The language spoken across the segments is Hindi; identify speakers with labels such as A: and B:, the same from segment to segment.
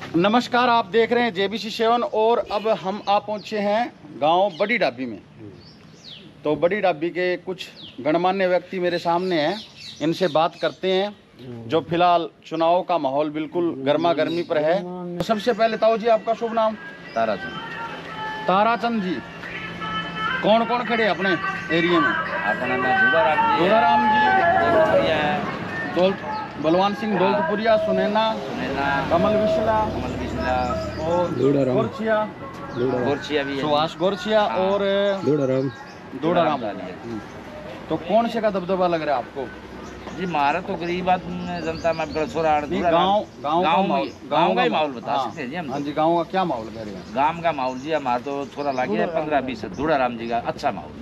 A: नमस्कार, आप देख रहे हैं JBC 7 और अब हम आ पहुंचे हैं गांव बड़ी डाबी में। तो बड़ी डाबी के कुछ गणमान्य व्यक्ति मेरे सामने हैं, इनसे बात करते हैं। जो फिलहाल चुनाव का माहौल बिल्कुल गर्मा गर्मी पर है। तो सबसे पहले ताऊ जी, आपका शुभ नाम?
B: ताराचंद।
A: ताराचंद जी, कौन कौन खड़े हैं अपने एरिया में?
B: अपना नाम
A: धूराराम जी, दौलत बलवान सिंह दौलतपुरिया, सुनैना, कमल विशला और गोरछिया भी है, सुभाष गोरछिया और धूराराम। तो कौन से का दबदबा लग रहा है आपको?
B: जी हमारा तो गरीब आदमी जनता में छोरा
A: गाँव
B: का ही माहौल बता सकते हैं जी हम।
A: हाँ जी, गाँव का क्या माहौल कह रहे हैं?
B: गाँव का माहौल जी हमारा तो छोरा लगे 15-20 धूराराम जी का अच्छा माहौल।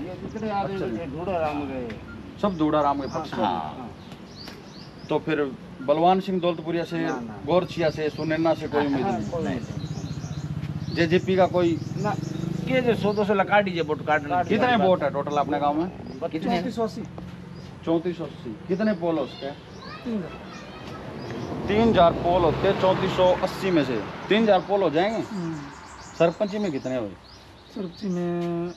A: सब धूराराम के पक्ष में।
B: हाँ।
A: तो फिर बलवान सिंह दौलतपुरिया से, गोरछिया से, सुनैना से कोई उम्मीद नहीं? JJP का कोई
B: के जो 100-200 लगा दीजिए वोट काट।
A: कितने वोट है टोटल अपने गांव में?
C: 3480।
A: कितने पोल उसके? 3000 पोल होते, 3480 में से 3000 पोल हो जाएंगे। सरपंची में कितने हुए?
C: सरपंची में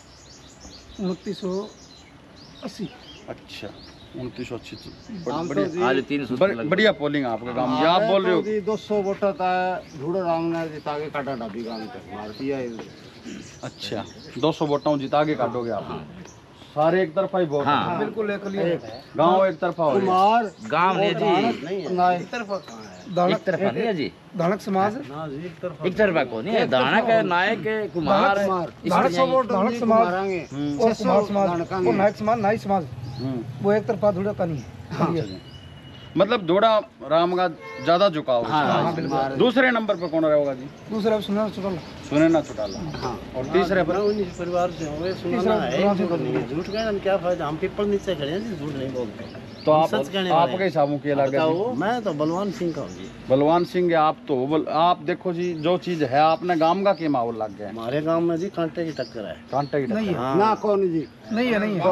C: 2980।
A: अच्छा, 2980।
B: आज 300
A: बढ़िया पोलिंग आपके गांव में। आप बोल रहे हो
D: 200 वोट था धूड़ाराम ने जिता के काटा डाबी गांव के मारती है।
A: अच्छा, 200 वोटों जिता के काटोगे आप? सारे एक तरफा ही वोट?
B: हाँ।
C: बिल्कुल एक
A: गांव एक तरफा हो गया।
D: कुमार
B: गाँव है जी,
D: एक तरफा कहाँ है?
B: एक तरफा नहीं है जी,
C: धानक समाज
B: एक तरफा को नहीं है। दानक है, नायक है, कुमार है।
C: धानक समाज और कुमार समाज और नायक समाज, नाई समाज, वो एक तरफा धुड़ा का नहीं है।
A: मतलब धोड़ा राम का ज्यादा झुकाव है।
B: हाँ,
A: बिल्कुल। दूसरे नंबर पर कौन रहेगा जी?
C: दूसरा सुनना चुटला।
A: सुनैना चौटाला। और तीसरे पर?
D: उन्नीस परिवार से हुए सुनाना है, झूठ कहने में क्या फायदा? हम पीपल नीचे खड़े हैं जी, झूठ नहीं बोलते।
A: तो आप
D: सच कहने
A: आपके हिसाबों के लगे?
D: मैं तो बलवान सिंह का हूँ जी।
A: बलवान सिंह है आप तो। आप देखो जी, जो चीज है आपने गांव का क्या माहौल लग गया है?
D: हमारे गांव में जी कांटे की टक्कर है।
A: कांटे की
C: नहीं
A: टक्कर?
C: है।
D: ना कौन जी?
C: नहीं है, नहीं है।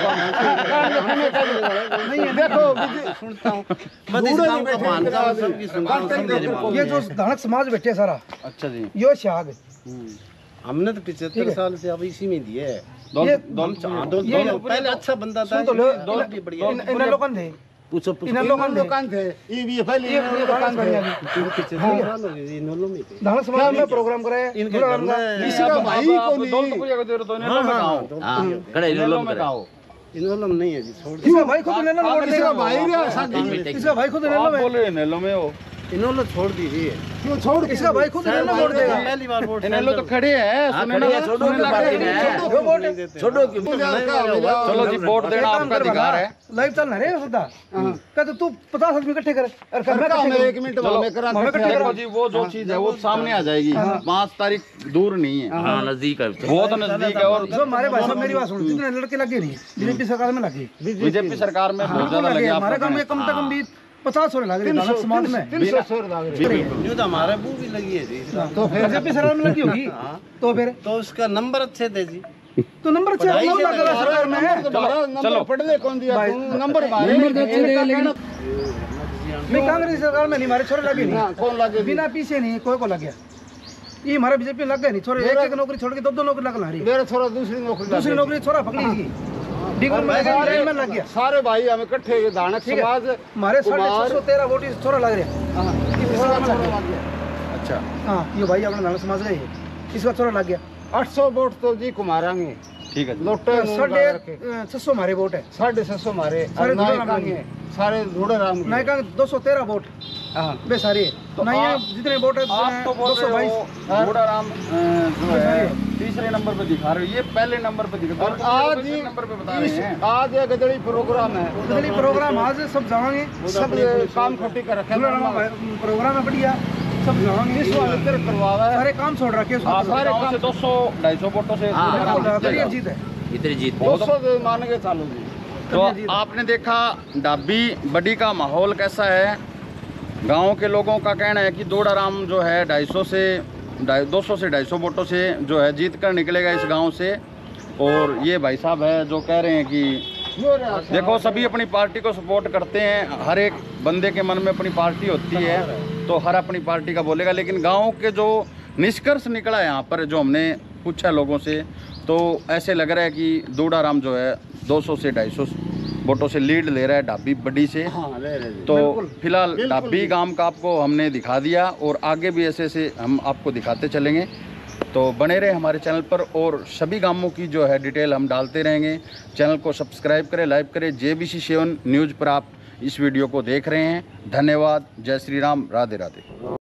D: नहीं है, देखो सुनता हूँ
C: ये जो धानक समाज बैठे सारा,
A: अच्छा जी,
C: यो शाग
D: हमने तो 75 साल से अब इसी में दिए है। पहले अच्छा बंदा था।
C: इन लोगों थे,
D: पूछो
C: इन लोगों
D: थे ये भी पहले
C: धानक समाज में प्रोग्राम कराया।
D: इनके घर में इसका भाई को नहीं इन्वॉल्व नहीं है जी। छोड़
C: इसका भाई खुद नेलो में वोट देगा।
D: भाई
C: इसका भाई खुद नेलो में,
A: बोल रहे नेलो में हो।
D: इन्होंने छोड़ दीजिए। क्यों छोड़?
C: इसका भाई खुद नेलो में वोट देगा।
D: पहली बार वोट
A: नेलो तो खड़े हैं।
B: छोड़ो कि
A: चलो जी, वोट देना आपका अधिकार है।
C: लाइव चल रहा है सदा। कहते तू 50 आदमी इकट्ठे कर और कर मैं
D: 1 मिनट में करा।
A: देखो जी, वो जो चीज है वो सामने आ जाएगी। 5 तारीख दूर नहीं है।
B: हाँ, नजदीक है,
A: बहुत नजदीक है। और
C: जो हमारे भाई साहब मेरी बात सुनो, जितने लड़के लगे नहीं बीजेपी सरकार में लगे,
A: बीजेपी सरकार में बहुत ज्यादा लगे।
C: हमारे गांव में कम से कम भी 50 होने लगे धानक समाज में।
D: 300 न्यू तो हमारे बू भी लगी है जी।
C: तो फिर बीजेपी सरकार में लगी होगी। तो फिर
D: तो उसका नंबर अच्छे थे जी।
C: तो नंबर 6 सरकार में है।
D: चलो पढ़ने कौन दिया? नंबर
C: मैं कांग्रेस सरकार में नहीं, हमारे छोरे लगे नहीं।
D: कौन लगे?
C: बिना पीछे नहीं, कोई को लग गया। ये हमारा बीजेपी लग गया नहीं। छोरे एक नौकरी छोड़ के 2 नौकरी लगना रही।
D: मेरा थोड़ा दूसरी नौकरी
C: छोरा पकड़ी इसकी डिग्री में लग गया।
D: सारे भाई हम इकट्ठे धानक समाज
C: हमारे 613 वोट इस छोरा लग रहा है।
A: अच्छा,
C: हाँ, ये भाई अपना धानक समाज का ही है, इसका छोरा लग गया।
D: 800 वोट तो जी कुमारांगे।
A: ठीक है।
D: लोटे
C: 650 हमारे वोट है।
D: 650 हमारे सारे धूड़ाराम
C: नायका 213 वोट बे सारे। जितने वोट है 222
A: धूड़ाराम जो है तीसरे नंबर पे दिखा रहे हो। ये पहले नंबर पे दिखा।
D: और आज ही
A: नंबर पे बता रहे हैं।
D: आज ये गदड़ी प्रोग्राम है।
C: गदड़ी प्रोग्राम आज सब जाएंगे,
D: सब काम खट्टी कर रखे
C: प्रोग्राम है बढ़िया, सब जाएंगे।
D: करवावा है,
C: सारे काम छोड़ रखे
A: सारे गांव से 200-250 वोटों से
C: जीत है।
B: इतनी जीत
D: 200 मान के चालू जी।
A: तो आपने देखा डाबी बड़ी का माहौल कैसा है। गांव के लोगों का कहना है कि धूड़ाराम जो है 200 से 250 वोटों से जो है जीत कर निकलेगा इस गांव से। और ये भाई साहब है जो कह रहे हैं कि देखो सभी अपनी पार्टी को सपोर्ट करते हैं, हर एक बंदे के मन में अपनी पार्टी होती है। तो हर अपनी पार्टी का बोलेगा, लेकिन गांव के जो निष्कर्ष निकला है यहाँ पर, जो हमने पूछा लोगों से, तो ऐसे लग रहा है कि दूड़ाराम जो है 200 से 250 वोटों से लीड ले रहा है ढाबी बड़ी से।
D: हाँ, ले रहे।
A: तो फिलहाल ढाबी गांव का आपको हमने दिखा दिया और आगे भी ऐसे ऐसे हम आपको दिखाते चलेंगे। तो बने रहे हमारे चैनल पर और सभी गांवों की जो है डिटेल हम डालते रहेंगे। चैनल को सब्सक्राइब करें, लाइक करें। JBC 7 न्यूज़ पर आप इस वीडियो को देख रहे हैं। धन्यवाद। जय श्री राम। राधे राधे।